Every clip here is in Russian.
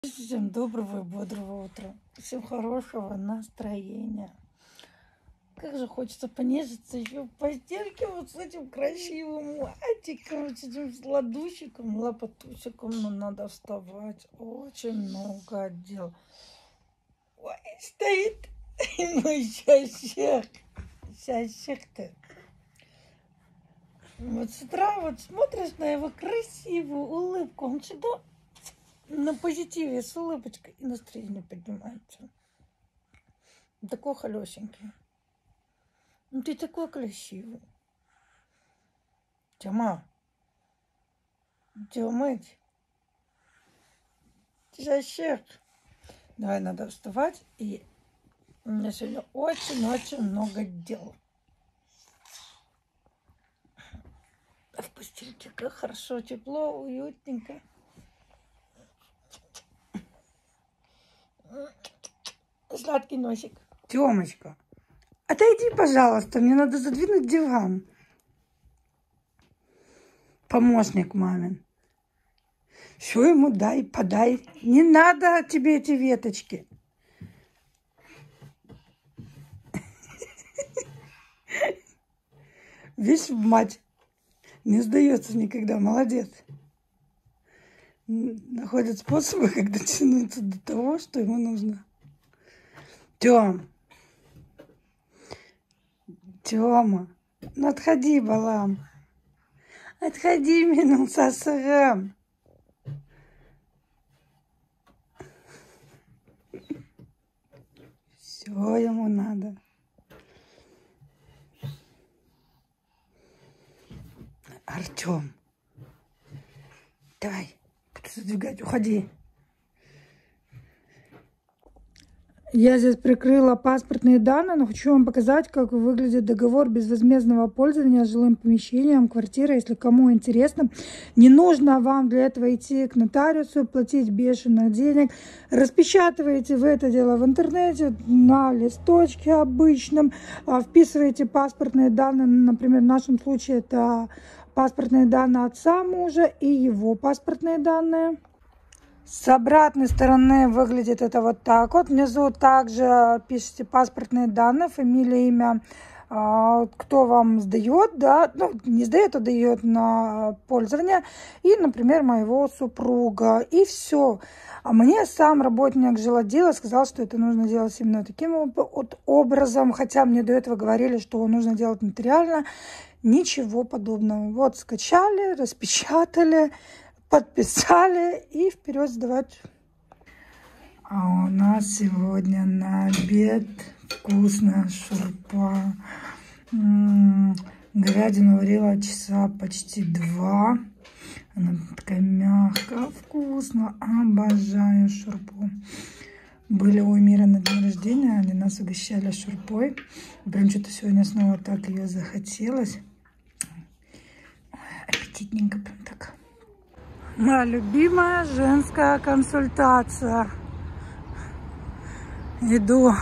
Всем доброго и бодрого утра. Всем хорошего настроения. Как же хочется понежиться еще в постельке вот с этим красивым латиком, с этим сладусиком, лапотусиком. Но надо вставать. Очень много дел. Ой, стоит мой щащик-то. Вот с утра вот смотришь на его красивую улыбку. Он всегда на позитиве, с улыбочкой, и настроение поднимается. Такой холесенький. Ну ты такой красивый. Тёма. Тёмыч. Щащик. Давай, надо вставать. И у меня сегодня очень-очень много дел. В постельке как хорошо, тепло, уютненько. Сладкий носик. Тёмочка, отойди, пожалуйста, мне надо задвинуть диван. Помощник мамин. Все ему дай, подай. Не надо тебе эти веточки. Видишь, мать не сдается никогда, молодец. Находит способы, как дотянуться до того, что ему нужно. Тёма, ну отходи, балам. Отходи, минул сосрам. Все ему надо. Артём, давай, буду задвигать, уходи. Я здесь прикрыла паспортные данные, но хочу вам показать, как выглядит договор безвозмездного пользования жилым помещением, квартирой. Если кому интересно, не нужно вам для этого идти к нотариусу, платить бешеных денег. Распечатываете вы это дело в интернете на листочке обычном, вписываете паспортные данные, например, в нашем случае это паспортные данные отца мужа и его паспортные данные. С обратной стороны выглядит это вот так вот. Внизу также пишите паспортные данные, фамилия, имя, кто вам сдает, да, ну, не сдает, а дает на пользование. И, например, моего супруга. И все. А мне сам работник жилотдела сказал, что это нужно делать именно таким вот образом. Хотя мне до этого говорили, что нужно делать нотариально. Ничего подобного. Вот скачали, распечатали, подписали и вперед сдавать. А у нас сегодня на обед вкусная шурпа. Говядину варила часа почти 2. Она такая мягкая, вкусная. Обожаю шурпу. Были у Эмира на день рождения, они нас угощали шурпой. Прям что-то сегодня снова так ее захотелось. Аппетитненько прям так. Моя любимая женская консультация. Иду.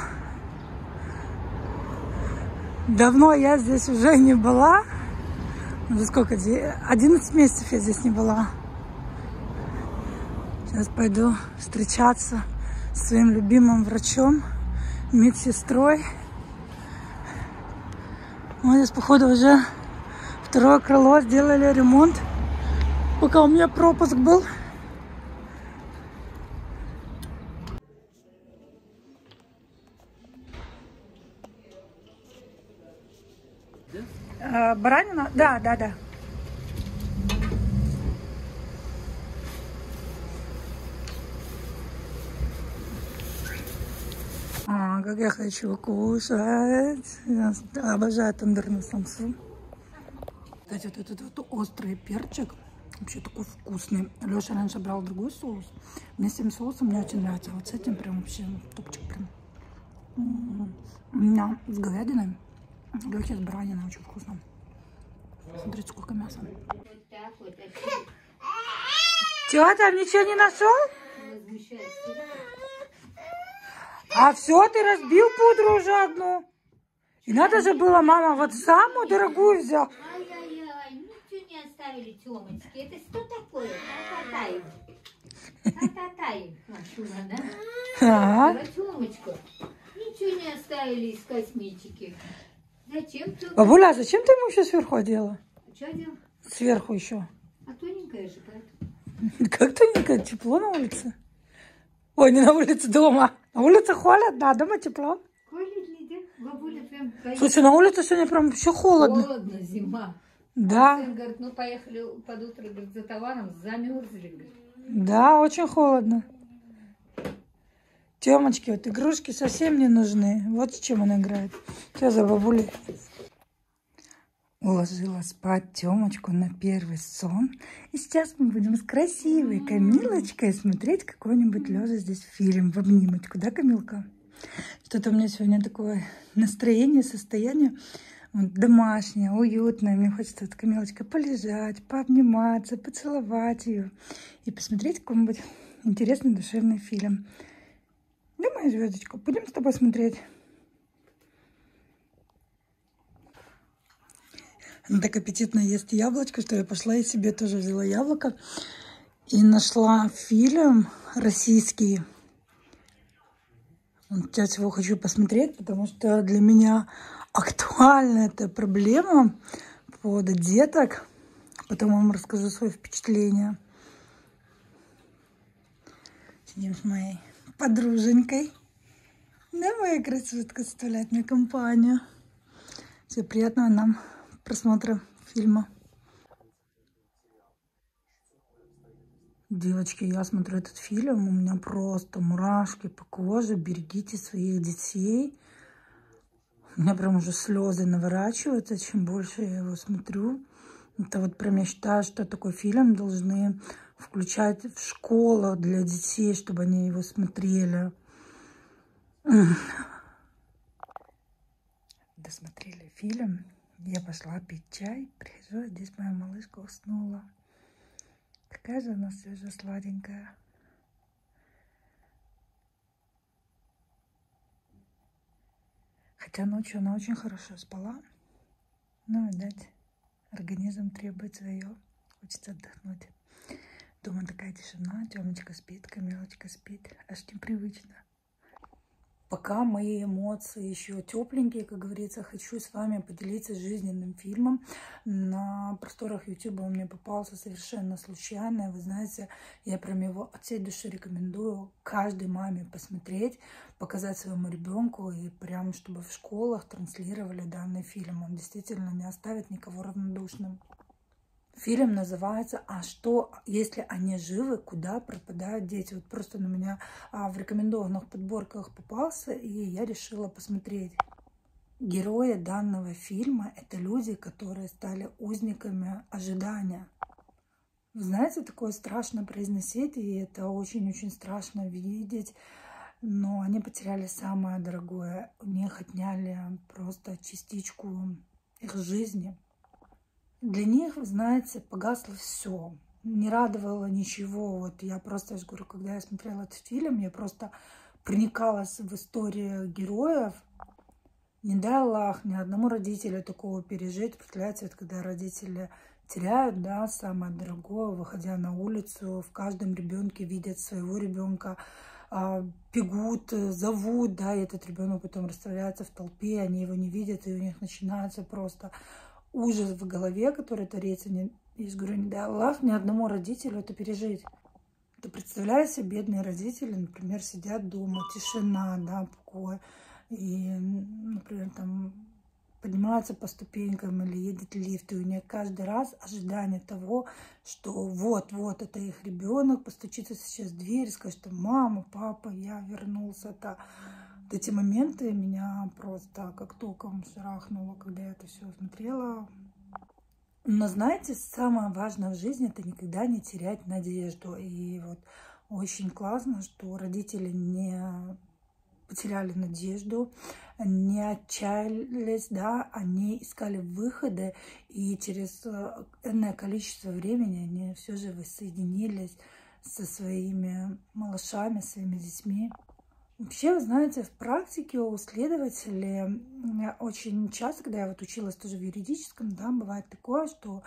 Давно я здесь уже не была. Уже сколько? 11 месяцев я здесь не была. Сейчас пойду встречаться с своим любимым врачом, медсестрой. Вот здесь, походу, уже второе крыло, сделали ремонт. Пока у меня пропуск был. Баранина? Да. Как я хочу кушать. Я обожаю тандырную самсу. Кстати, вот этот вот острый перчик. Вообще такой вкусный. Леша раньше брал другой соус. Мне с этим соусом мне очень нравится. Вот с этим прям вообще топчик прям. У меня с говядиной. Лехи с бараниной очень вкусно. Смотрите, сколько мяса. Чего, там ничего не нашел? А все, ты разбил пудру уже одну. И надо же было, мама, вот самую дорогую взял. Ай-яй-яй, ну что не оставили, Тёмочки? Это что такое? Хватай. Та-та-тай, Машуна, да? Ага. Тёмочка, ничего не оставили из косметики. Зачем ты? Бабуля, а зачем ты ему еще сверху одела? Что делал? Сверху еще. А тоненькая же, поэтому. Как тоненько, тепло на улице. Ой, не на улице, дома. На улице холодно, а дома тепло. Холодно, да? Бабуля прям поехала. Слушай, на улице сегодня прям все холодно. Холодно, зима. Да. А сын говорит, ну поехали под утро, говорит, за товаром, замерзли, говорит. Да, очень холодно. Тёмочки, вот игрушки совсем не нужны. Вот с чем он играет. Что за бабуля? Уложила спать Тёмочку на первый сон. И сейчас мы будем с красивой Камилочкой смотреть какой-нибудь лежа здесь фильм в обнимочку. Да, Камилка? Что-то у меня сегодня такое настроение, состояние вот, домашнее, уютное. Мне хочется вот Камилочкой полежать, пообниматься, поцеловать ее и посмотреть какой-нибудь интересный душевный фильм. Да, моя звездочка, будем с тобой смотреть. Она так аппетитно ест яблочко, что я пошла и себе тоже взяла яблоко. И нашла фильм российский. Вот сейчас его хочу посмотреть, потому что для меня актуальна эта проблема по поводу деток. Потом вам расскажу свои впечатления. Сидим с моей подруженькой. Да, моя красотка составляет мне компанию. Всего приятного нам просмотра фильма. Девочки, я смотрю этот фильм, у меня просто мурашки по коже. Берегите своих детей. У меня прям уже слезы наворачиваются, чем больше я его смотрю. Это вот прям я считаю, что такой фильм должны включать в школу для детей, чтобы они его смотрели. Досмотрели фильм. Я пошла пить чай. Прихожу, здесь моя малышка уснула. Какая же она все же сладенькая. Хотя ночью она очень хорошо спала. Но, видать, организм требует свое. Хочется отдохнуть. Дома такая тишина. Тёмочка спит, Камилочка спит. Аж непривычно. Пока мои эмоции еще тепленькие, как говорится, хочу с вами поделиться жизненным фильмом. На просторах YouTube он мне попался совершенно случайно. Вы знаете, я прям его от всей души рекомендую каждой маме посмотреть, показать своему ребенку и прям, чтобы в школах транслировали данный фильм. Он действительно не оставит никого равнодушным. Фильм называется «А что, если они живы, куда пропадают дети?» Вот просто на меня в рекомендованных подборках попался, и я решила посмотреть. Герои данного фильма – это люди, которые стали узниками ожидания. Вы знаете, такое страшно произносить, и это очень-очень страшно видеть. Но они потеряли самое дорогое. У них отняли просто частичку их жизни. Для них, вы знаете, погасло все. Не радовало ничего. Вот я просто, я же говорю, когда я смотрела этот фильм, я просто проникалась в историю героев. Не дай Аллах ни одному родителю такого пережить. Представляете, вот когда родители теряют, да, самое дорогое, выходя на улицу, в каждом ребенке видят своего ребенка, бегут, зовут, да, и этот ребенок потом растворяется в толпе, они его не видят, и у них начинается просто ужас в голове, который творится. Я же говорю, не дай Аллах ни одному родителю это пережить. Ты представляешь себе, бедные родители, например, сидят дома, тишина, да, покой, и, например, там поднимаются по ступенькам или едет лифт, и у них каждый раз ожидание того, что вот это их ребенок, постучится сейчас в дверь и скажет, что мама, папа, я вернулся. Вот эти моменты меня просто как током шарахнуло, когда я это все смотрела. Но знаете, самое важное в жизни – это никогда не терять надежду. И вот очень классно, что родители не потеряли надежду, не отчаялись, да, они искали выходы, и через энное количество времени они все же воссоединились со своими малышами, своими детьми. Вообще, вы знаете, в практике у следователей очень часто, когда я вот училась тоже в юридическом, да, бывает такое, что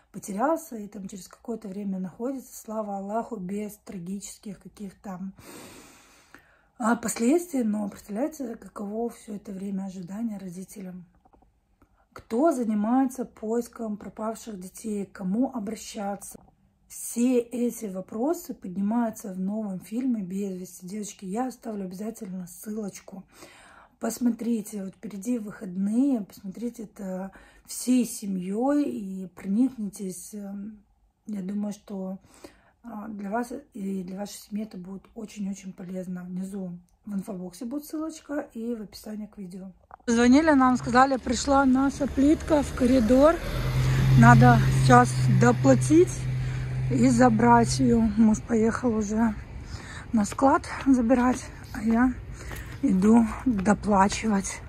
потерялся и там через какое-то время находится, слава Аллаху, без трагических каких-то последствий. Но представляете, каково все это время ожидания родителям? Кто занимается поиском пропавших детей, к кому обращаться? Все эти вопросы поднимаются в новом фильме «Без вести». Девочки, я оставлю обязательно ссылочку. Посмотрите, вот впереди выходные, посмотрите это всей семьей и проникнитесь. Я думаю, что для вас и для вашей семьи это будет очень-очень полезно. Внизу в инфобоксе будет ссылочка и в описании к видео. Звонили нам, сказали, пришла наша плитка в коридор. Надо сейчас доплатить и забрать ее. Муж поехал уже на склад забирать, а я иду доплачивать.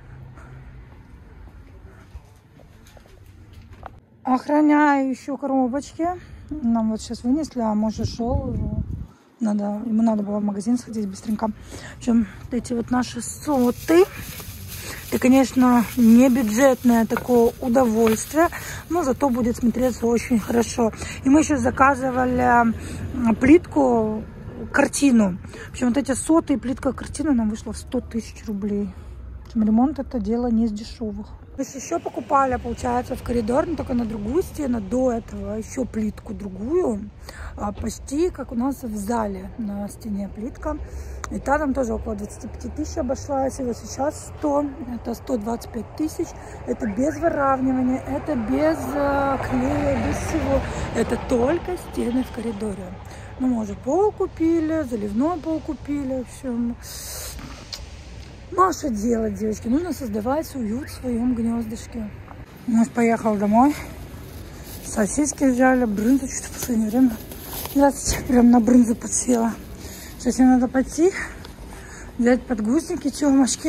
Охраняю еще коробочки. Нам вот сейчас вынесли, а муж ушел. Ему надо было в магазин сходить быстренько. В общем, эти вот наши соты. Это, конечно, не бюджетное такое удовольствие, но зато будет смотреться очень хорошо. И мы еще заказывали плитку, картину. В общем, вот эти соты и плитка картины нам вышла в 100 000 рублей. В общем, ремонт это дело не из дешевых. Мы еще покупали, получается, в коридор, но только на другую стену, до этого еще плитку другую, почти как у нас в зале на стене плитка. И та там тоже около 25 000 обошлась, и вот сейчас 100, это 125 000, это без выравнивания, это без клея, без всего, это только стены в коридоре. Ну, мы уже пол купили, заливной пол купили, в общем. Ну, а что делать, девочки? Нужно создавать уют в своем гнездышке. Муж поехал домой. Сосиски взяли, брынзу. Что-то в последнее время. Здравствуйте, прям на брынзу подсела. Сейчас мне надо пойти, взять подгузники, темочки.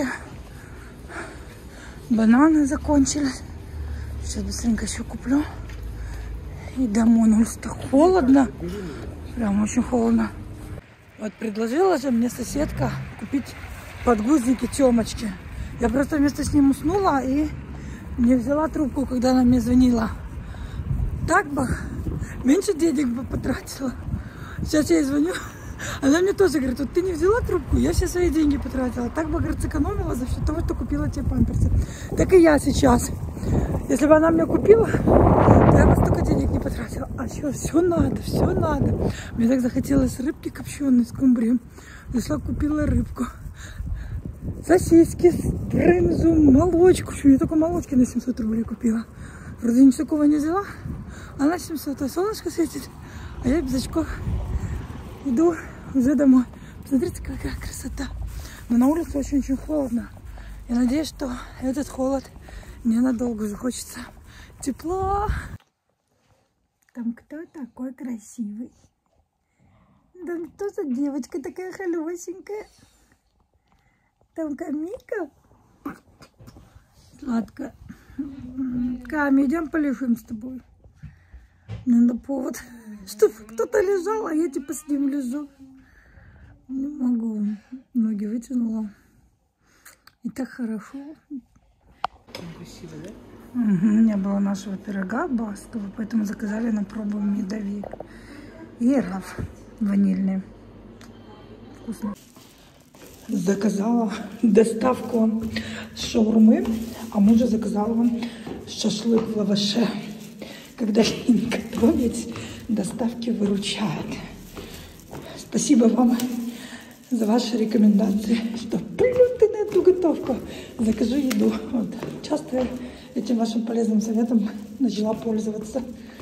Бананы закончились. Сейчас быстренько еще куплю. И домой. На улице холодно. Прям очень холодно. Вот предложила же мне соседка купить подгузники темочки. Я просто вместо с ним уснула и не взяла трубку, когда она мне звонила. Так бы меньше денег бы потратила. Сейчас я ей звоню, она мне тоже говорит, вот ты не взяла трубку, я все свои деньги потратила. Так бы, говорит, сэкономила за счет того, что купила тебе памперсы. Так и я сейчас. Если бы она мне купила, то я бы столько денег не потратила. А еще все надо, все надо. Мне так захотелось рыбки копченой с скумбрией. Зашла, купила рыбку. Сосиски, брынзу, молочку. Я только молочки на 700 рублей купила. Вроде ничего такого не взяла. А на 700. А солнышко светит. А я без очков иду уже домой. Посмотрите, какая красота. Но на улице очень-очень холодно. Я надеюсь, что этот холод ненадолго захочется тепла. Там кто такой красивый? Там кто за девочка такая холёсенькая? Там Камика. Сладко. Ками, идем полежим с тобой. Надо повод, чтобы кто-то лежал, а я типа с ним лежу. Не могу. Ноги вытянула. И так хорошо. Красиво, да? Не было нашего пирога баскова, поэтому заказали на пробу медовик. И раф ванильный. Вкусно. Заказала доставку шаурмы, а мужа заказала шашлык в лаваше. Когда не готовить, доставки выручают. Спасибо вам за ваши рекомендации, что ты на эту готовку. Закажи еду. Вот. Часто этим вашим полезным советом начала пользоваться.